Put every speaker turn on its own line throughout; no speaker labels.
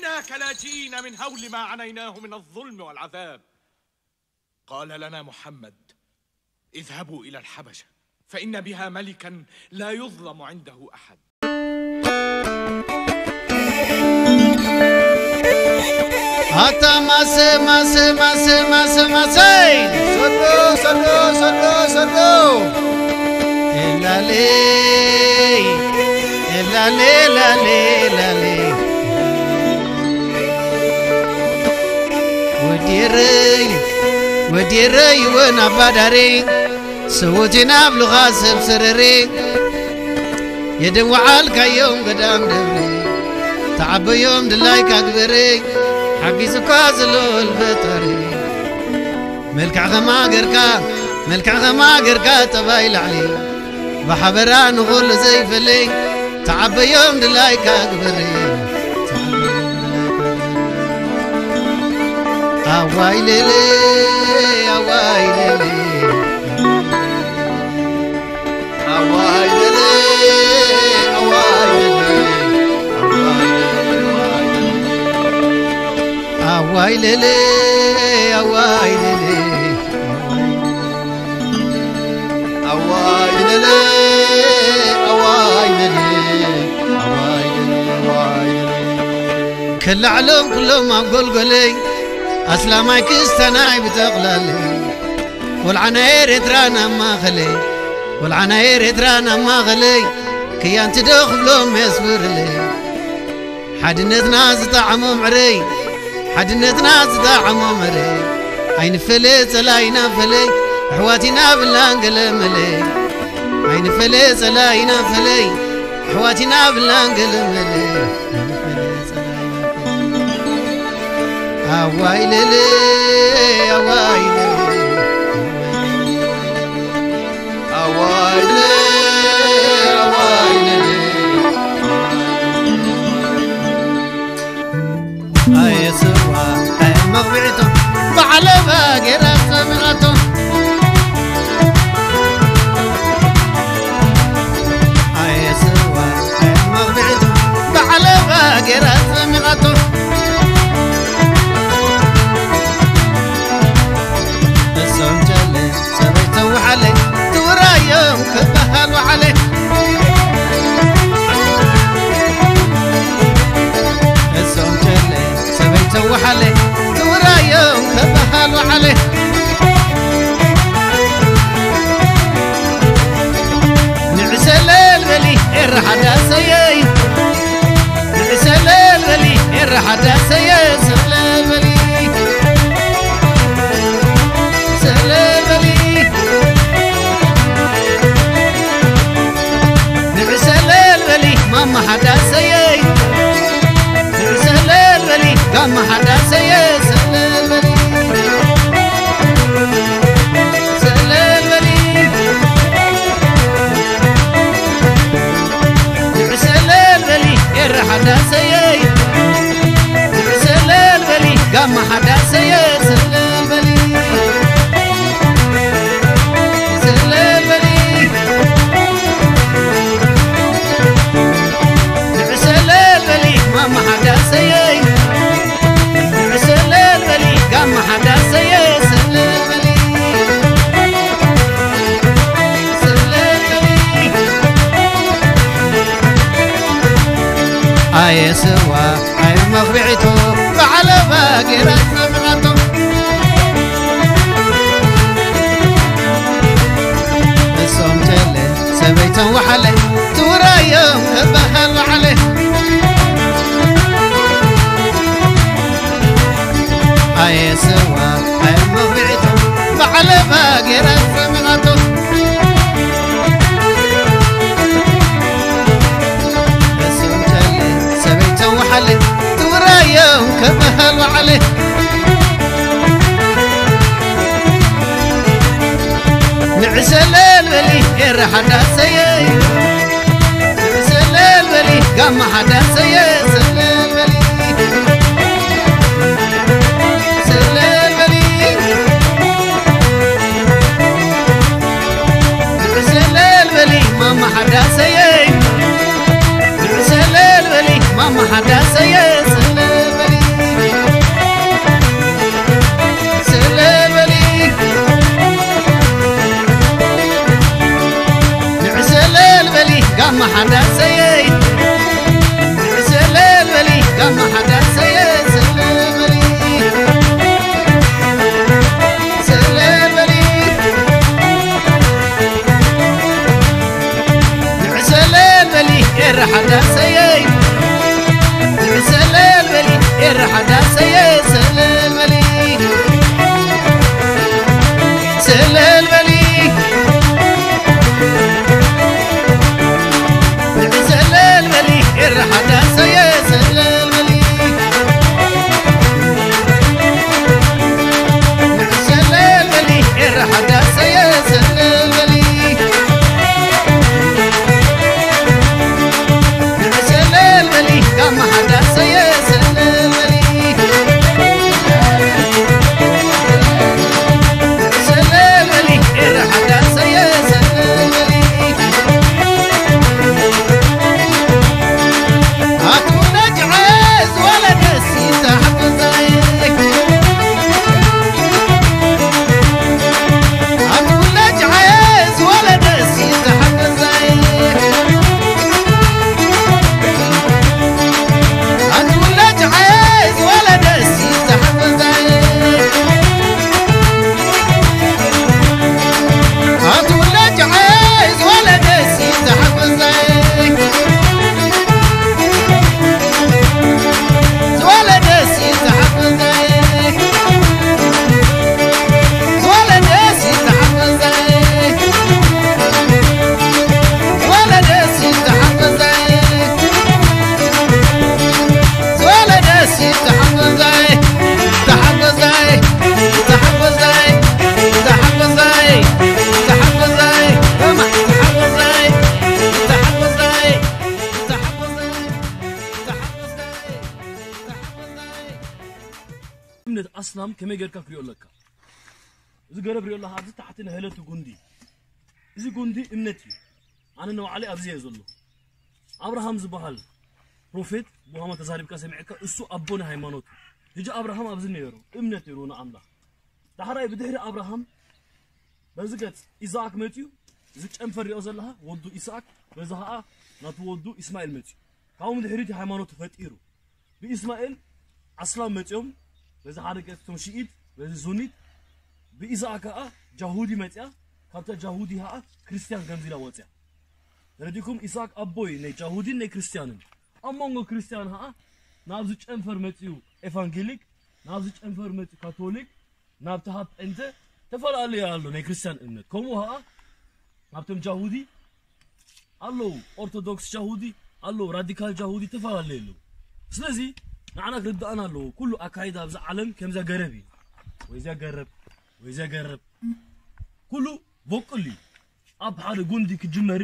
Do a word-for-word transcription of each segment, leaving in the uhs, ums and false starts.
إنك لاجئين من هول ما عنيناه من الظلم والعذاب. قال لنا محمد: اذهبوا إلى الحبشة فإن بها ملكا لا يظلم عنده أحد.
هاتا ماسي ماسي ماسي ماسي ماسي صدو صدو صدو صدو إلا لي إلا لي لا لي لا لي وديري وديري وانا بدري سوتنا بلغة سبسرري يدن وعالك يوم قدام دبري تعب يوم دلايك أكبري حقي سكازلو الفطري ملك غما قركا ملك غما قركا تبايل علي بحبران غول زي فلي تعب يوم دلايك أكبري أواي ليلي أواي ليلي أواي ليلي أواي ليلي أواي ليلي أواي ليلي أواي ليلي أواي ليلي أواي ليلي كل علوم كلهم أقول قولي أسلامي كستناي بتغلالي والعناير ترانا ما خلي والعناير ترانا ما خلي كي أنت دخلهم يصبر لي حد نتناز طعمو معري حد نتناز طعمو معري عين فليس لا ينفلي حواتنا بالانقل ملي عين فليس لا ينفلي حواتنا بالانقل ملي أواي ليلي أواي ليلي أواي ليلي أواي ليلي أي سوا أي مغبرته بعلى باقي رأس مناته أي سوا أي مغبرته بعلى باقي رأس مناته كبهل وعليه السوم جلي سبيته وحليه تورا يوم كبهل وعليه نعس الليل ولي الرحدة سيي نعس الليل ولي الرحدة سيي سليل ولي سليل ولي ما حدا سيي سلال ولي قام حدا سيي سلال ولي سلال ولي سلال ولي ير حدا سيي سلال ولي قام حدا سيي سلال ولي سلال ولي ما حدا سيي سلال ولي قام حدا سيي سلال ولي سلال ولي آي سوا آي مغبعته وعلى باقي رأس مناته الصوم جلي سبيته وحلي تورا يوم كبهل وعليه أي سوا أي مغبعته وعلى باقي رأس مناته السوم جلي سبيته وحلي تورا يوم كبهل وعليه نعس الليل ولي الرحدة سيي نعس الليل ولي قام حدا سيي سليل ولي سلال ولي سلال ولي ماما حدا سيي سلال ولي ماما حدا سيي سلال ولي سلل بلي قام حدا سيي سلل بلي قام حدا سيي سلل بلي سلل بلي سلل بلي إر حدا سيي سلل بلي إر حدا سيي سلل بلي سلل بلي سلل بلي إر حدا سيي سلل بلي سلل بلي إر حدا سيي سلل بلي سلل بلي قام حدا سيي سلل بلي سلل بلي إر حدا سيي سلل بلي هاتو نجعز ولا نسي تحت زيك هاتو نجعز ولا نسي تحت زيك هاتو نجعز ولا نسي تحت زيك هاتو نجعز ولا نسي تحت زيك ولا نسي تحت زيك ولا نسي تحت زيك ولا نسي تحت زيك ولا نسي تحت زيك تحت زيك تحت زيك تحت زيك تحت زيك سمع تحت زيك تحت زيك تحت زيك تحت زيك
እምነት አስላም ከመገርካ ክሪዮለካ እዚ ገረብ ሪዮላ ሀዚ ታሕቲ ነህለቱ ጉንዲ እዚ ጉንዲ እምነት እዩ አነ ነው ዓሊ ኣብዚ ዘሎ አብርሃም ዝበሃል ፕሮፌት ሙሐመድ ተዛሪብካ ሰሚዕካ እሱ አቦነ ሃይማኖት እጂ አብርሃም ኣብዚ ነይሩ እምነት ይሩና አምላክ ዳሕራይ ብድሕሪ አብርሃም በዝገት ኢሳቅ መጥዩ እዚ ጨንፈር ሪኦ ዘለሃ ወዱ ኢሳቅ በዛ ኸኣ ናቱ ወዱ ኢስማኤል መጥዩ ካብኡ ድሕሪት ሃይማኖት ፈጢሩ ብኢስማኤል አስላም መጥዮም በዛ ሓደቀት ቶም ሺኢት በዚ ሱኒት ብኢሳቅ ኸኣ ጃሁዲ መጥያ ካብታ ጃሁዲ ኸኣ ክርስቲያን ገምዚላ ወፅያ ረዲኩም ኢሳቅ አቦይ ናይ ጃሁዲን ናይ ክርስቲያንን አሞንጎ ክርስቲያን ኸኣ ናብዚ ጨንፈር መጥዩ ኤቫንጌሊክ ናብዚ ጨንፈር መጥዩ ካቶሊክ ናብታ ሃብ እንተ ተፈላለዩ ኣሎ ናይ ክርስቲያን እምነት ከምኡ ኸኣ ናብቶም ጃሁዲ አሎ ኦርቶዶክስ ጃሁዲ አሎ ራዲካል ጃሁዲ ተፈላለዩ ስለዚ ንዓና ክርዳእና ኣለዎ ኩሉ ኣካይዳ ኣብዛ ዓለም ከምዛ ገረብ እዩ ወይዛ ገረብ ወይዛ ገረብ ኩሉ ቦቅል እዩ ኣብ ሓደ ጉንዲ ክጅመሪ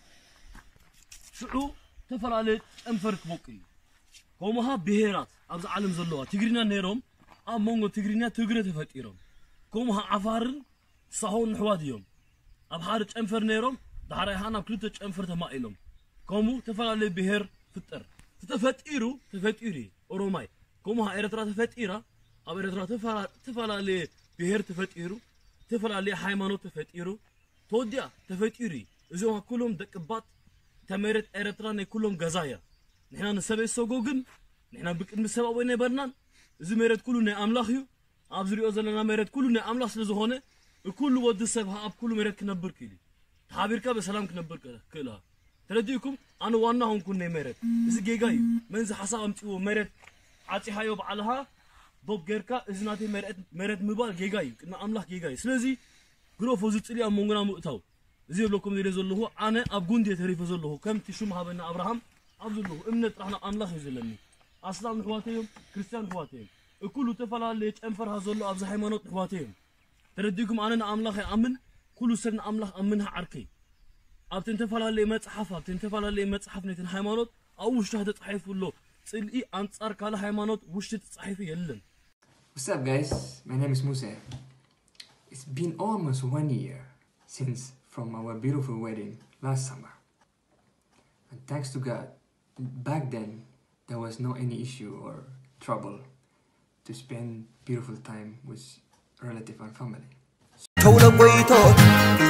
ሽዑ ተፈላለዩ ጨንፈር ክቦቅል እዩ ከምኡሃ ብሄራት ኣብዛ ዓለም ዘለዋ ትግሪና ነይሮም ኣብ መንጎ ትግሪና ትግረ ተፈጢሮም ከምኡሃ ዓፋርን ሳሆን ኣሕዋት እዮም ኣብ ሓደ ጨንፈር ነይሮም ዳሕራይ ሃ ናብ ክልተ ጨንፈር ተማኢሎም ከምኡ ተፈላለዩ ብሄር ፍጠር ተፈጢሩ ተፈጢሩ ኦሮማይ ከምኡሃ ኤርትራ ተፈጢራ ኣብ ኤርትራ ተፈላለዩ ብሄር ተፈጢሩ ተፈላለዩ ሃይማኖት ተፈጢሩ ተወዲያ ተፈጢሩ እዚኦም ኩሎም ደቅባት ተመረት ኤርትራ ናይ ኩሎም ገዛያ ንሕና ንሰበይ ሰጎግን ንሕና ብቅድሚ ሰብኣ ወይ ነበርናን እዚ መሬት ኩሉ ናይ ኣምላኽ እዩ ኣብ ዝሪኦ ዘለና መሬት ኩሉ ናይ ኣምላኽ ስለ ዝኾነ እኩሉ ወዲ ሰብ ኣብ ኩሉ መሬት ክነብር ክኢሉ ተሓቢርካ በሰላም ክነብር ክእልሃ ተረዲእኩም ኣነ ዋና ሆንኩን ናይ መሬት እዚ ጌጋ እዩ መንዚ ሓሳብ ኣምፂዎ መሬት ዓፂሓዮ በዓልሃ ዶብ ጌርካ እዚ ናተይ መሬት ምባል ጌጋ እዩ ቅድሚ ኣምላኽ ጌጋ እዩ ስለዚ ግሮፎ ዝፅሊ ኣብ መንጎና ምእታው እዚ የብለኩም ዘለ ዘለኹ ኣነ ኣብ ጉንዲ ተሪፈ ዘለኹ ከምቲ ሹም ሃበና አብርሃም ኣብ ዘለኹ እምነት ጥራሕና ኣምላኽ እዩ ዘለኒ ኣስላም ንሕዋተዮም ክርስቲያን ንሕዋተዮም እኩሉ ተፈላለየ ጨንፈርሃ ዘሎ ኣብዚ ሃይማኖት ንሕዋተዮም ተረዲእኩም ኣነ ንኣምላኽ ይኣምን ኩሉ ሰብ ንኣምላኽ ኣምንሃ ዓርከይ ኣብተን ተፈላለየ መፅሓፍ ኣብተን ተፈላለየ መፅሓፍ ነተን ሃይማኖት ኣብ ውሽጢ ተፃሒፉ ኣሎ ፅልኢ ኣንጻር ካለ ሃይማኖት ውሽጢ ተፃሒፉ የለን
What's up guys, my name is Musa. It's been almost one year since from our beautiful wedding last summer. And thanks to God, back then there was no any issue or trouble to spend beautiful time with relative and family.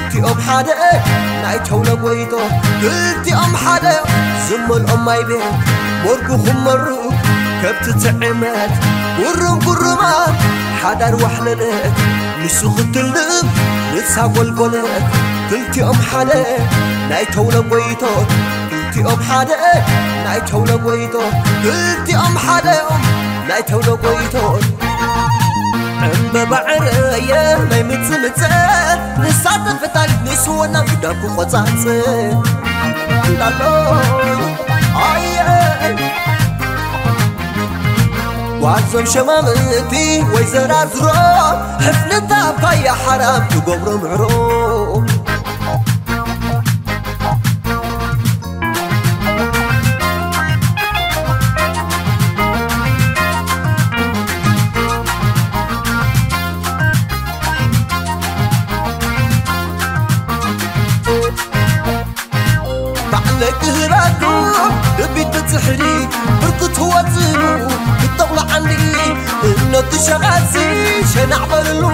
قلتي أم حدا نايتونا قويتو قلتي أم حدا زمن أم ماي بيت مرقو خمرو كبت تعمات ورم قرمان حدار وحلنك نسو خدلم نتسا قلقلك قلتي أم حدا نايتونا قويتو قلتي أم حدا نايتونا قويتو قلتي أم حدا نايتونا قويتو عم بعرية ما يمتمتة نسات فتال نسونا بداكو خطاتة لالو آيه وعزم شمامتي ويزرع زرا حفلتها بقايا حرام تقبرو معروف بعلك هرادو ربي تتحري بركت هو زينو بتطلع عني انه تشغاسي شن اعمل له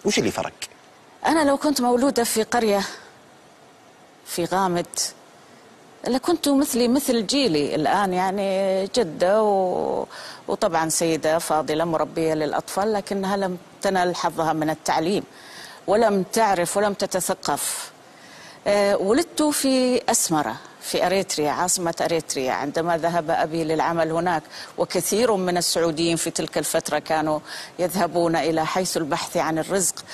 وش اللي فرق؟
أنا لو كنت مولودة في قرية في غامد لكنت مثلي مثل جيلي الآن، يعني جدة و... وطبعا سيدة فاضلة مربية للأطفال، لكنها لم تنل حظها من التعليم ولم تعرف ولم تتثقف. أه ولدت في أسمرة في أريتريا، عاصمة أريتريا، عندما ذهب أبي للعمل هناك، وكثير من السعوديين في تلك الفترة كانوا يذهبون إلى حيث البحث عن الرزق.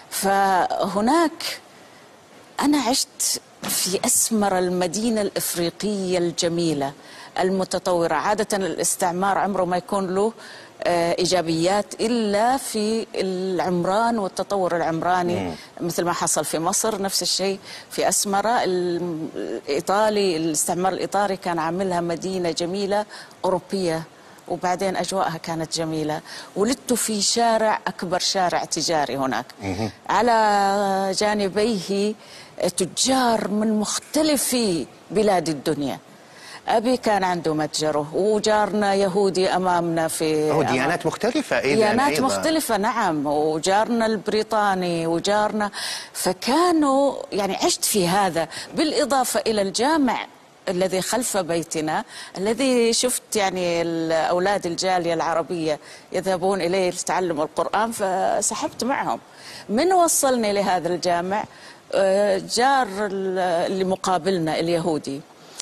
فهناك أنا عشت في أسمر المدينة الإفريقية الجميلة المتطورة. عادة الاستعمار عمره ما يكون له إيجابيات إلا في العمران والتطور العمراني، مم. مثل ما حصل في مصر نفس الشيء في أسمرة. الإيطالي الاستعمار الإيطالي كان عاملها مدينة جميلة أوروبية، وبعدين أجواءها كانت جميلة. ولدت في شارع أكبر شارع تجاري هناك، مم. على جانبيه تجار من مختلف بلاد الدنيا. أبي كان عنده متجره، وجارنا يهودي أمامنا في
أو ديانات مختلفة إذن
ديانات
أيضا.
مختلفة نعم، وجارنا البريطاني وجارنا، فكانوا يعني عشت في هذا، بالإضافة إلى الجامع الذي خلف بيتنا الذي شفت يعني أولاد الجالية العربية يذهبون إليه لتعلم القرآن، فسحبت معهم. من وصلني لهذا الجامع جار اللي مقابلنا اليهودي.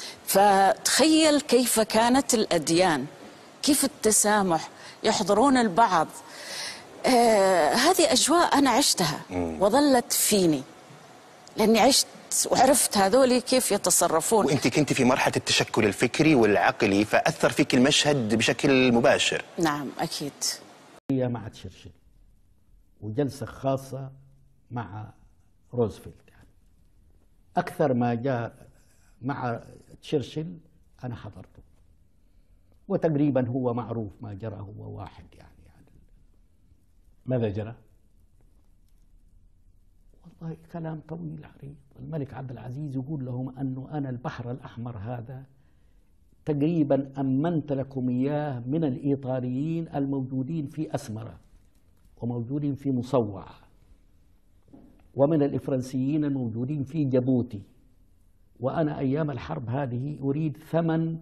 فتخيل كيف كانت الأديان، كيف التسامح، يحضرون البعض. آه هذه أجواء أنا عشتها وظلت فيني، لأني عشت وعرفت هذولي كيف يتصرفون.
وأنت كنت في مرحلة التشكل الفكري والعقلي، فأثر فيك المشهد بشكل مباشر.
نعم أكيد.
هي مع تشرشل وجلسة خاصة مع روزفلت، يعني أكثر ما جاء مع تشرشل أنا حضرته، وتقريبا هو معروف ما جرى، هو واحد يعني, يعني
ماذا جرى؟
والله كلام طويل عريض. الملك عبد العزيز يقول لهم أنه أنا البحر الأحمر هذا تقريبا أمنت لكم إياه من الإيطاليين الموجودين في أسمرة وموجودين في مصوع، ومن الإفرنسيين الموجودين في جيبوتي، وأنا أيام الحرب هذه أريد ثمن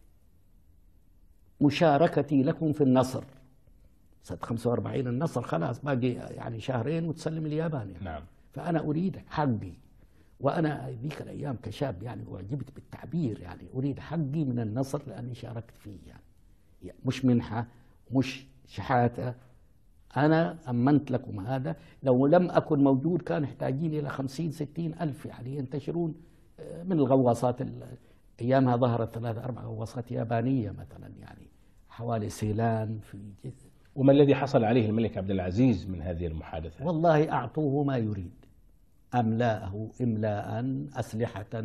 مشاركتي لكم في النصر. سنة خمسة وأربعين النصر خلاص باقي يعني شهرين وتسلم اليابان يعني. نعم. فأنا أريد حقي، وأنا ذيك الأيام كشاب يعني أعجبت بالتعبير، يعني أريد حقي من النصر لأني شاركت فيه يعني, يعني مش منحة مش شحاتة. أنا أمنت لكم هذا، لو لم أكن موجود كان يحتاجين إلى خمسين ستين ألف يعني ينتشرون من الغواصات. أيامها ظهرت ثلاث أربع غواصات يابانية مثلا يعني حوالي سيلان في جزء.
وما الذي حصل عليه الملك عبد العزيز من هذه المحادثة؟
والله أعطوه ما يريد، أملاءه إملاء، أسلحة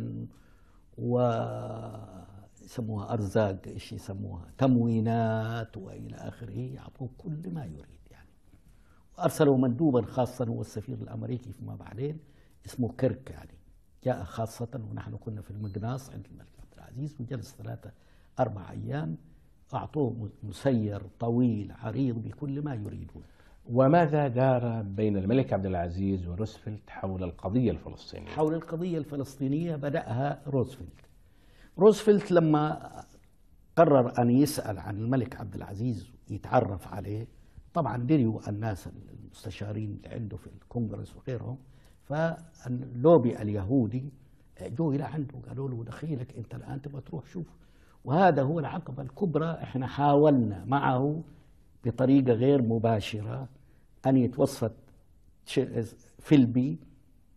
ويسموها أرزاق، إيش يسموها تموينات وإلى آخره، يعطوه كل ما يريد يعني. وأرسلوا مندوبا خاصا هو السفير الأمريكي فيما بعدين اسمه كيرك، يعني جاء خاصة ونحن كنا في المقناص عند الملك عبد العزيز، وجلس ثلاثة أربع أيام، أعطوه مسير طويل عريض بكل ما يريدون.
وماذا دار بين الملك عبد العزيز وروزفلت حول القضية الفلسطينية؟
حول القضية الفلسطينية بدأها روزفلت. روزفلت لما قرر أن يسأل عن الملك عبد العزيز يتعرف عليه، طبعا دريوا الناس المستشارين اللي عنده في الكونغرس وغيرهم، فاللوبي اليهودي جو إلى عنده قالوا له دخيلك أنت الآن تبغى تروح شوف. وهذا هو العقبة الكبرى. احنا حاولنا معه بطريقة غير مباشرة أن يتوسط فيلبي.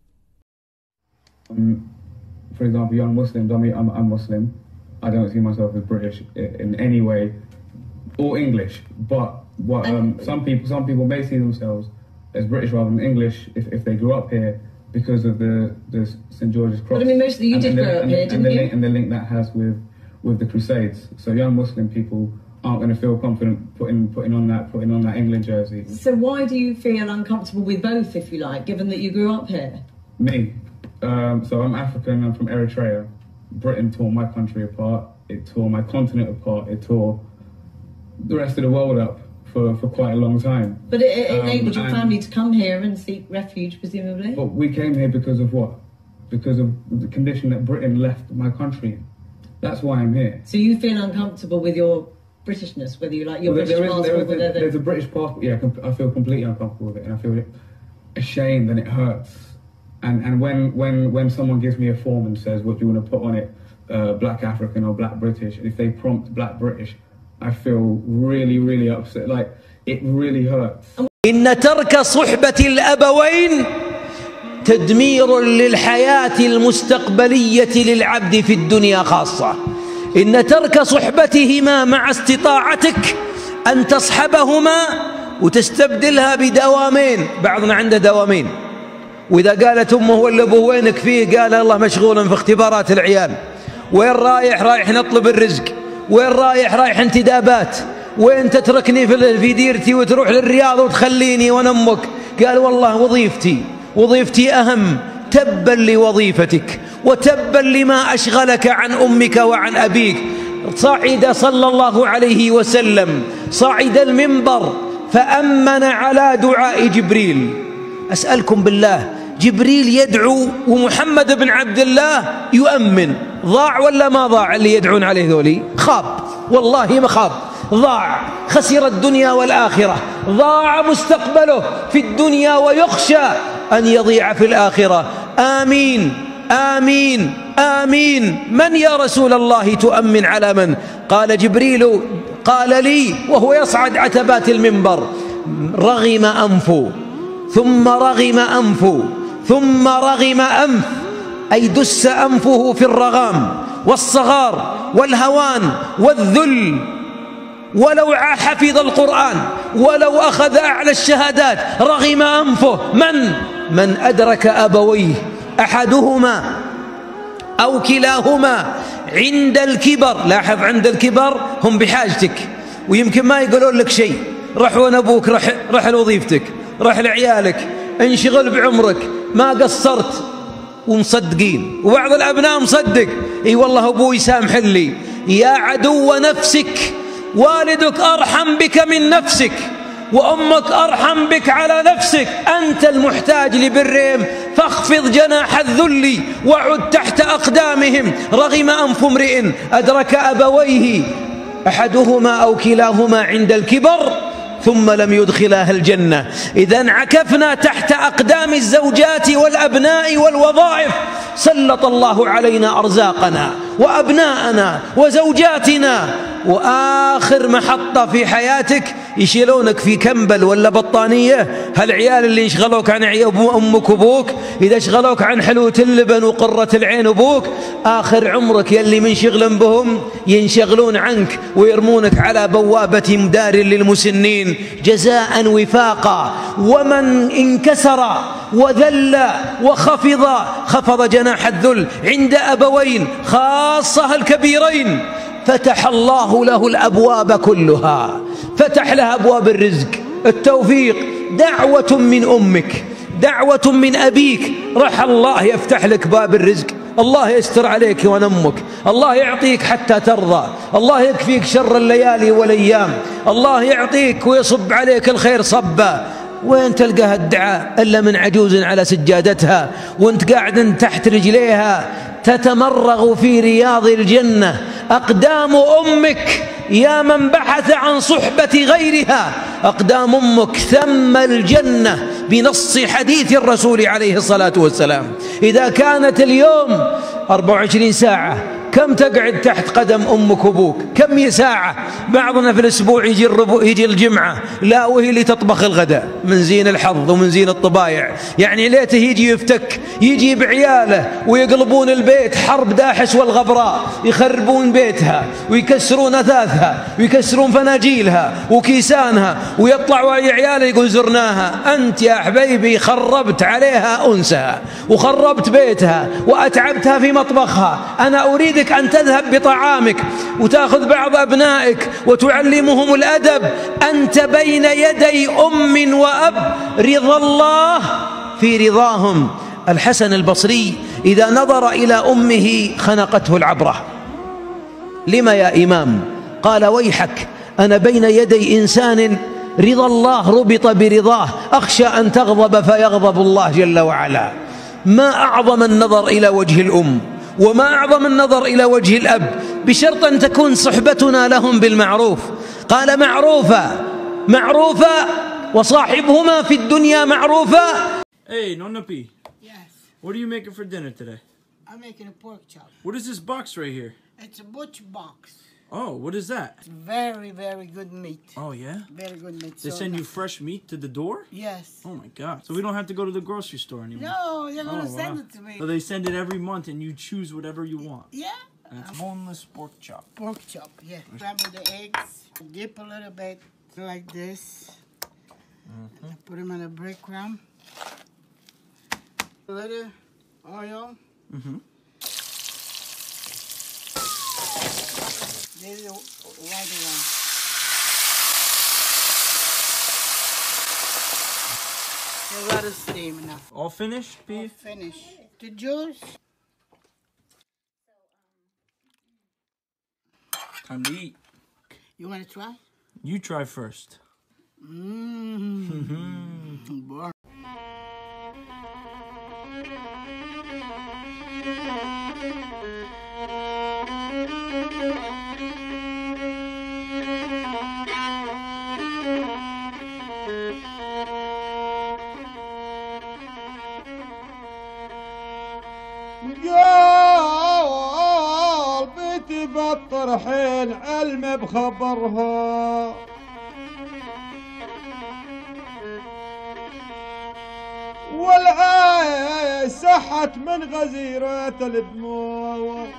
Um, for example, young Muslims, I mean, I'm, I'm Muslim. I don't see myself as British in any way, or English. But what um, some people, some people may see themselves as British rather than English if, if they grew up here because of the, the Saint George's Cross.
But I mean, most of you and, did and grow the, up
and,
here,
and
didn't
the
you?
Link, and the link that has with with the Crusades. So young Muslim people aren't going to feel confident putting putting on that putting on that England jersey.
So why do you feel uncomfortable with both, if you like, given that you grew up here?
Me, um, so I'm African. I'm from Eritrea. Britain tore my country apart. It tore my continent apart. It tore the rest of the world up for, for quite a long time.
But it, it enabled
um,
your family to come here and seek refuge, presumably?
But we came here because of what? Because of the condition that Britain left my country in. That's why I'm here.
So you feel uncomfortable with your Britishness, whether you like your
Well,
British
there is,
passport,
there is,
whether
there's a British passport, yeah, I feel completely uncomfortable with it, and I feel ashamed and it hurts. And and when, when, when someone gives me a form and says, what do you want to put on it, uh, black African or black British, if they prompt black British, I feel really, really upset, like, it really hurts.
إن ترك صحبة الأبوين تدمير للحياة المستقبلية للعبد في الدنيا خاصة. إن ترك صحبتهما مع استطاعتك أن تصحبهما وتستبدلها بدوامين. بعضنا عنده دوامين، وإذا قالت أمه ولا أبوه وينك فيه، قال الله مشغول في اختبارات العيال. وين رايح؟ رايح نطلب الرزق. وين رايح؟ رايح انتدابات. وين تتركني في ديرتي وتروح للرياض وتخليني وانا امك؟ قال والله وظيفتي وظيفتي اهم. تبا لوظيفتك وتبا لما اشغلك عن امك وعن ابيك. صعد صلى الله عليه وسلم صعد المنبر فامن على دعاء جبريل. اسالكم بالله، جبريل يدعو ومحمد بن عبد الله يؤمن، ضاع ولا ما ضاع اللي يدعون عليه ذولي؟ خاب والله ما خاب، ضاع، خسر الدنيا والآخرة، ضاع مستقبله في الدنيا ويخشى أن يضيع في الآخرة. آمين آمين آمين. من يا رسول الله تؤمن على من؟ قال جبريل قال لي وهو يصعد عتبات المنبر: رغم أنفه ثم رغم أنفه ثم رغم أنف، أي دس أنفه في الرغام والصغار والهوان والذل. ولو حفظ القرآن ولو أخذ أعلى الشهادات رغم أنفه. من؟ من أدرك أبويه أحدهما أو كلاهما عند الكبر. لاحظ، عند الكبر هم بحاجتك ويمكن ما يقولون لك شيء. رح وين أبوك، رح, رح لوظيفتك، رح لعيالك، انشغل بعمرك، ما قصرت، ومصدقين. وبعض الأبناء مصدق، اي والله أبوي سامح لي. يا عدو نفسك، والدك أرحم بك من نفسك، وأمك أرحم بك على نفسك. أنت المحتاج لبرهم، فاخفض جناح الذل وعد تحت أقدامهم. رغم أنف امرئ أدرك أبويه أحدهما أو كلاهما عند الكبر ثم لم يدخلها الجنة. إذا انعكفنا تحت أقدام الزوجات والأبناء والوظائف، سلط الله علينا أرزاقنا وأبناءنا وزوجاتنا، وآخر محطة في حياتك يشيلونك في كمبل ولا بطانية. هالعيال اللي يشغلوك عن أمك وأبوك، إذا شغلوك عن حلوة اللبن وقرة العين أبوك، آخر عمرك يلي من شغل بهم ينشغلون عنك ويرمونك على بوابة مدار للمسنين جزاء وفاقا. ومن انكسر وذل وخفض خفض جناح الذل عند أبوين خاصة الكبيرين، فتح الله له الأبواب كلها، فتح لها أبواب الرزق، التوفيق. دعوة من أمك، دعوة من أبيك، رح الله يفتح لك باب الرزق، الله يستر عليك ونمك، الله يعطيك حتى ترضى، الله يكفيك شر الليالي والأيام، الله يعطيك ويصب عليك الخير صبا. وين تلقى الدعاء إلا من عجوز على سجادتها وانت قاعد تحت رجليها تتمرغ في رياض الجنة. أقدام أمك يا من بحث عن صحبة غيرها، أقدام أمك ثم الجنة بنص حديث الرسول عليه الصلاة والسلام. إذا كانت اليوم أربع وعشرين ساعة، كم تقعد تحت قدم أمك وأبوك؟ كم ساعة؟ بعضنا في الأسبوع يجي, الربو يجي الجمعة لا وهي اللي تطبخ الغداء، من زين الحظ ومن زين الطبايع. يعني ليته يجي يفتك، يجي بعياله ويقلبون البيت حرب داحس والغبراء، يخربون بيتها ويكسرون أثاثها ويكسرون فناجيلها وكيسانها، ويطلعوا عياله يقول زرناها. أنت يا حبيبي خربت عليها أنسها وخربت بيتها وأتعبتها في مطبخها. أنا أريدك أن تذهب بطعامك وتأخذ بعض أبنائك وتعلمهم الأدب. أنت بين يدي أم وأب، رضا الله في رضاهم. الحسن البصري إذا نظر إلى أمه خنقته العبرة. لما يا إمام؟ قال ويحك، أنا بين يدي إنسان رضا الله ربط برضاه، أخشى أن تغضب فيغضب الله جل وعلا. ما أعظم النظر إلى وجه الأم وما أعظم النظر إلى وجه الأب، بشرط أن تكون صحبتنا لهم بالمعروف. قال معروفة معروفة وصاحبهما في الدنيا معروفة.
Hey, Nonapi.
Yes.
What are you making for dinner today?
I'm making a pork chop.
What is this box right here?
It's a butcher box.
Oh, what is that?
It's very, very good meat.
Oh, yeah?
Very good meat.
They
so
send you
nice.
fresh meat to the door?
Yes.
Oh, my God. So we don't have to go to the grocery store anymore?
No, they're going to
Oh,
send
wow.
it to me.
So they send it every month and you choose whatever you want?
Yeah.
And it's boneless pork chop.
Pork chop, yeah. Scramble the eggs, dip a little bit like this.
Mm-hmm.
Put them in a breadcrumb. A little oil.
Mm-hmm.
There's the white one. A lot of steam now.
All finished,
All
beef?
finished. The juice.
Time to eat.
You want to try?
You try first.
Mmm. Boy.
قلبي تبطر حين علم بخبرها، والعين سحت من غزيرة الدموع،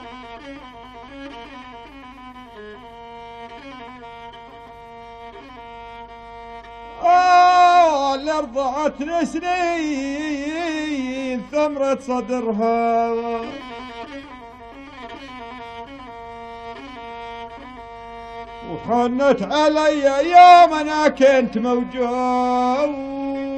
آه اللي رضعتني سنين ثمرة صدرها، وحنت علي يوم انا كنت موجود،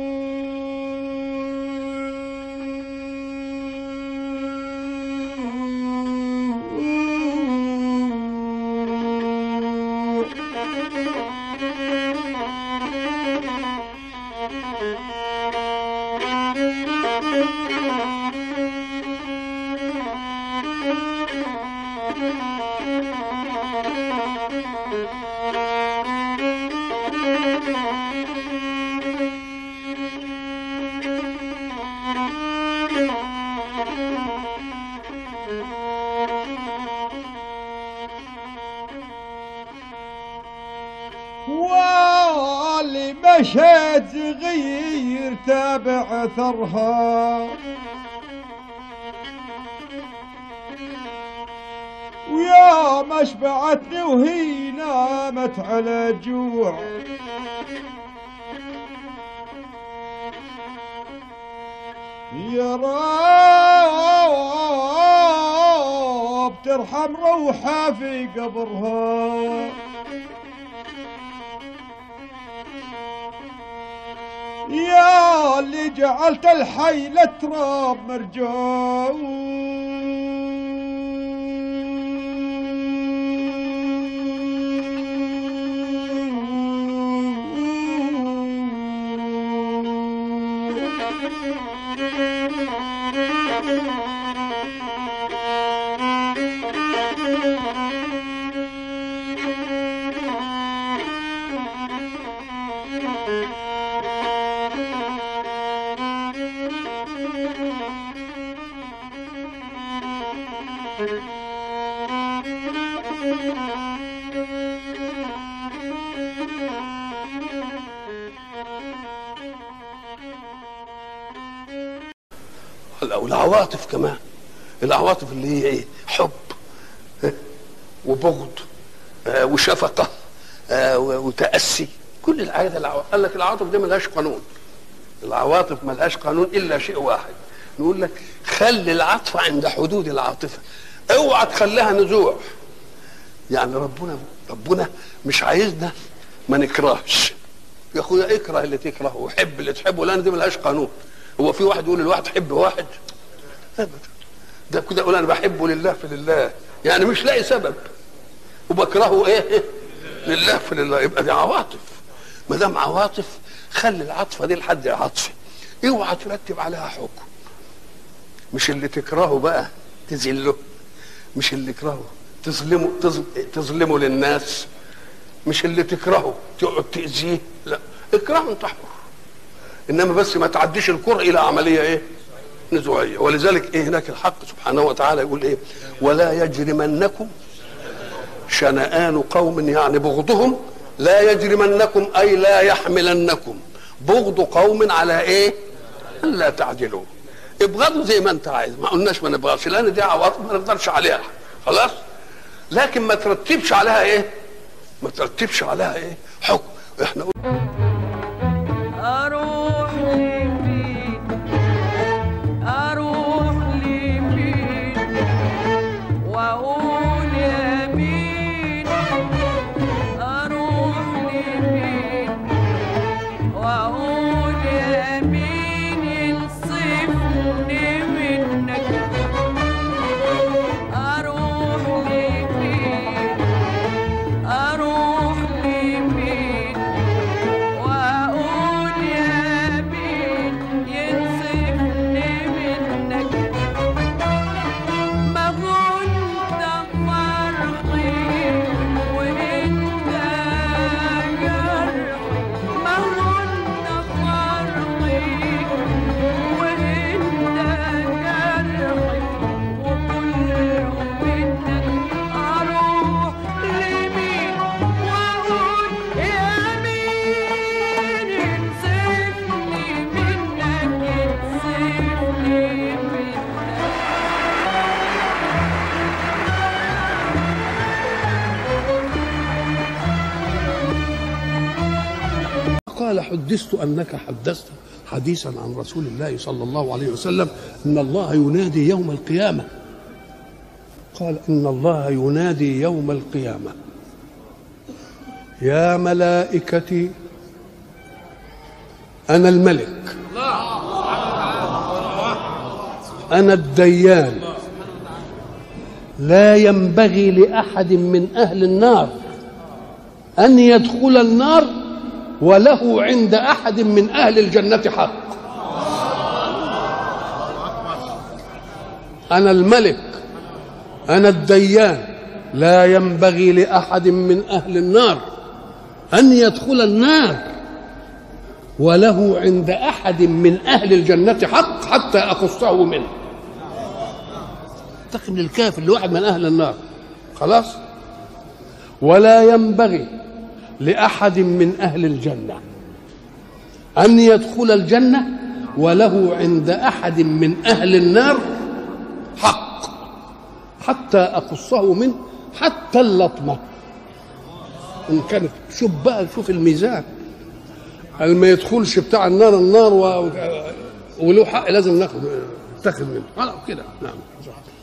واللي مشيت صغير تابع ثرها، ويا ما شبعتني وهي نامت على جوع، يا رب ترحم روحها في قبرها، يا اللي جعلت الحي للتراب مرجو،
والعواطف كمان، العواطف اللي هي ايه؟ حب وبغض وشفقه وتأسي، كل الحاجات العواطف. قال لك العواطف دي ملهاش قانون، العواطف ملهاش قانون الا شيء واحد، نقول لك خلي العاطفه عند حدود العاطفه، اوعى تخليها نزوع. يعني ربنا ربنا مش عايزنا ما نكرهش. يا اخويا اكره اللي تكرهه وحب اللي تحبه، لان دي ملهاش قانون. هو في واحد يقول الواحد حب واحد؟ ابدا، ده كده يقول انا بحبه لله في لله، يعني مش لاقي سبب، وبكرهه ايه؟ لله في لله، يبقى دي عواطف. ما دام عواطف خلي العاطفه دي لحد عاطفه، اوعى ترتب عليها حكم. مش اللي تكرهه بقى تذله، مش اللي تكرهه تظلمه تظلمه للناس، مش اللي تكرهه تقعد تأذيه، لا اكرهه انت حر، انما بس ما تعديش الكره الى عمليه ايه؟ نزوعيه. ولذلك ايه هناك الحق سبحانه وتعالى يقول ايه؟ ولا يجرمنكم شنآن قوم، يعني بغضهم، لا يجرمنكم اي لا يحملنكم بغض قوم على ايه؟ الا تعدلوا. ابغضوا زي ما انت عايز، ما قلناش ما نبغاش، لان دي عواطف ما نقدرش عليها خلاص، لكن ما ترتبش عليها ايه؟ ما ترتبش عليها ايه؟ حكم. احنا
اروح لمين اروح لمين واقول يا مين، اروح لمين واقول يا مين ينصفني منك، اروح لمين اروح لمين واقول يا مين ينصفني منك، ما كنت فرحي وانت جرحي، ما كنت فرحي وانت جرحي، وكله منك، اروح لمين واقول يا مين ينصفني منك، ينصفني منك.
قال حدثت أنك حدثت حديثا عن رسول الله صلى الله عليه وسلم إن الله ينادي يوم القيامة. قال إن الله ينادي يوم القيامة يا ملائكتي أنا الملك أنا الديان، لا ينبغي لأحد من أهل النار أن يدخل النار وله عند أحد من أهل الجنة حق. أنا الملك أنا الديان، لا ينبغي لأحد من أهل النار أن يدخل النار وله عند أحد من أهل الجنة حق حتى أخصه منه. تقم للكافر لواحد من أهل النار خلاص. ولا ينبغي لأحد من أهل الجنة أن يدخل الجنة وله عند أحد من أهل النار حق حتى أقصه منه، حتى اللطمة إن كانت. شوف بقى، شوف الميزان، قال ما يدخلش بتاع النار النار و... وله حق لازم ناخد تاخد منه كده. نعم.